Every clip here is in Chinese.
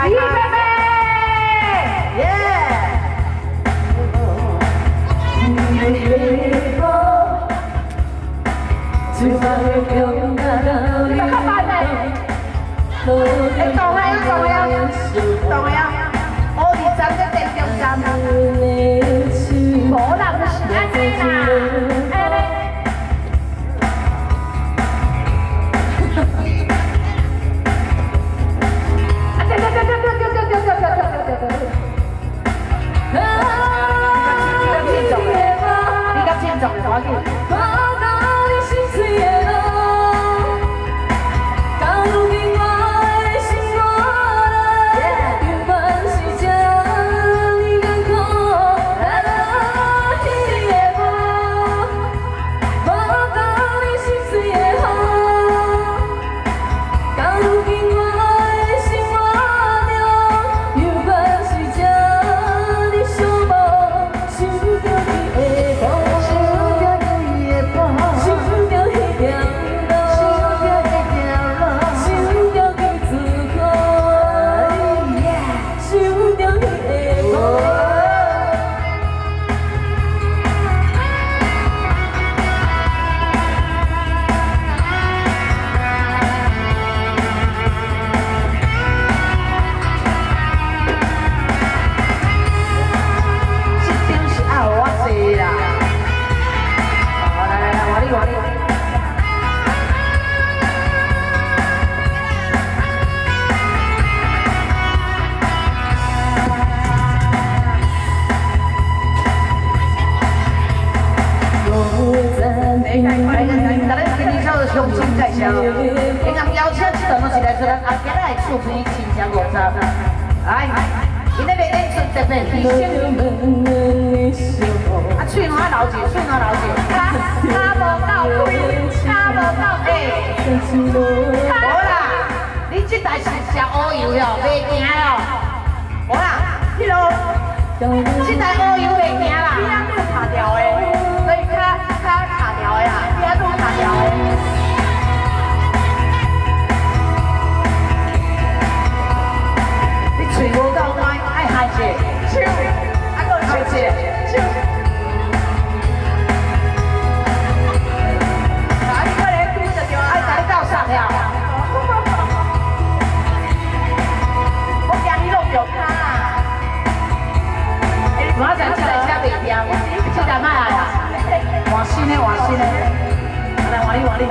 来李妹妹， 耶！ 你们看吧嘞，哎，懂呀，我哋站在电中站啊，无人是安尼啦，安尼。啊，对，你较轻松的，我去。 雄心在上，平常邀请这段拢是来自咱阿杰的厝边亲情五十，来，今日要演出特别提醒，啊，喙暖流者，卡无到底，无啦，你这台是食乌油哟，袂行哦，无啦，迄落，这台乌油袂行啦，边仔都卡掉的，所以卡掉的啦，边仔都卡掉的。 嘴无够歪，爱喊者，手，啊，搁唱者，手。啊，你过来拄着着，爱甲你斗上了。我惊你弄着卡啦。我想这台车袂掂，这台卖来啦。换新的，来换你。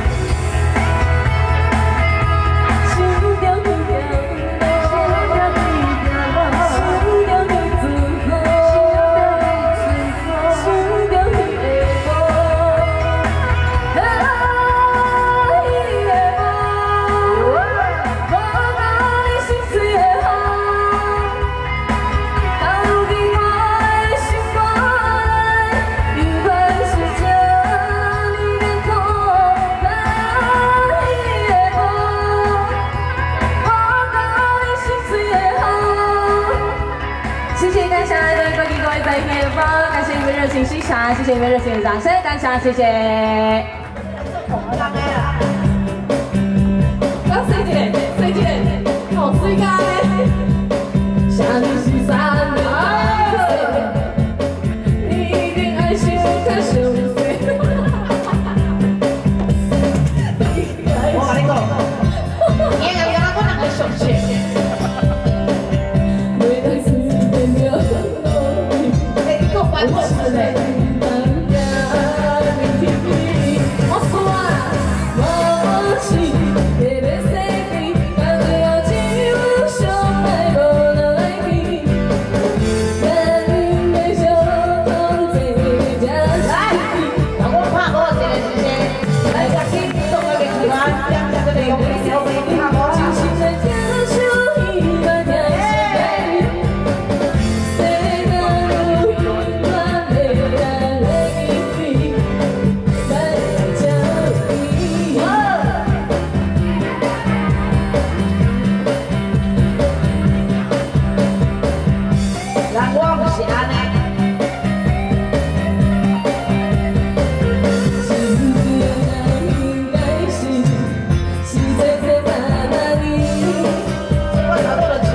热情欣赏，谢谢你们热情的掌声，感谢，谢谢。水姐，好水咖嘞，想你是啥人？你一定爱上他伤心。 我跟你讲，你个我哪个伤心？ 我是嘞。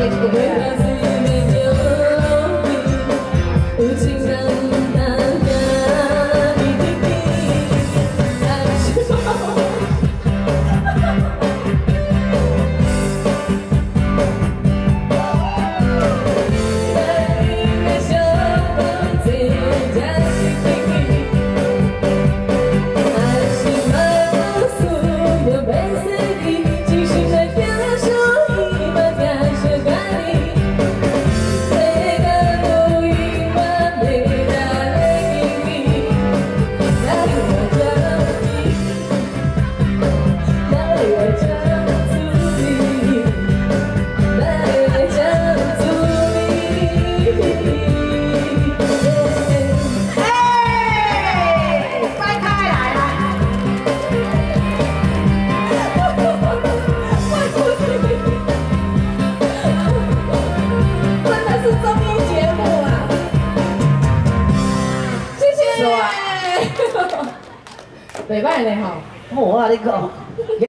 袂歹嘞吼。 无啊，你讲。